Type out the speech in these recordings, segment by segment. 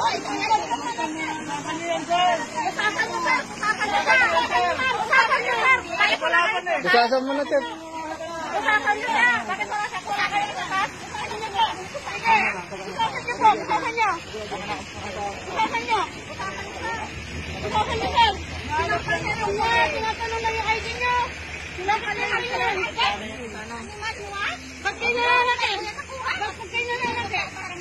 Busasan mo na, Tep. Busasan nyo na. Bakit wala siya kung kakain sa kas? Busasan nyo po. Busasan nyo po. Busasan nyo. Busasan nyo. Busasan nyo, sir. Tinatanong na. Tinatanong na yung ID nyo. Tinatanong na yung ID. Ba't kayo nalalaki? Ba't kayo nalalaki?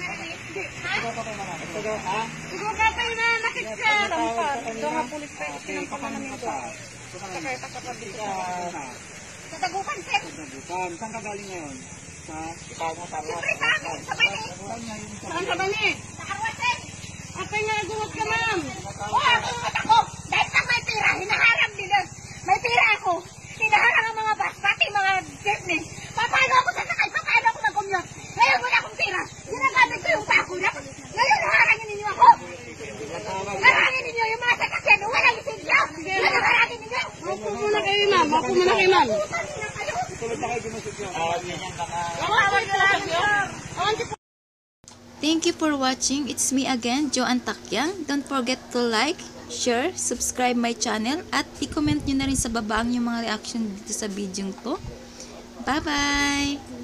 Siguro ka kayo nalalaki, sir. Ito nga pulis pa. Sinampakan namin ito. Sakay pa sa pabika. Sa Tagupan, sir. Saan ka galing ngayon? Sa Ipamo, Tarwa. Siyempre sa amin, sa Bani. Saan sa Bani? Sa Arwa, sir. Apay nga gumat ka, ma'am. Oo, gumat ako. Dahil sa may tira, hinaharap din. May tira ako. Hinaharap ang mga bus, pati mga jeepney. Paano ako sasakay? Paano ako mag-commute? Ngayon wala akong tira. Ginagamit ko yung pako na. Ngayon naharangin ninyo ako. Harangin ninyo yung mga sasakyan. Walang isigyo. Harangin ninyo. Ako muna kayo, ma'am. Ako muna kayo, ma'am. Thank you for watching. It's me again, Joanne Takyang. Don't forget to like, share, subscribe my channel at i-comment nyo na rin sa baba ang yung mga reaction dito sa video ko. Bye-bye!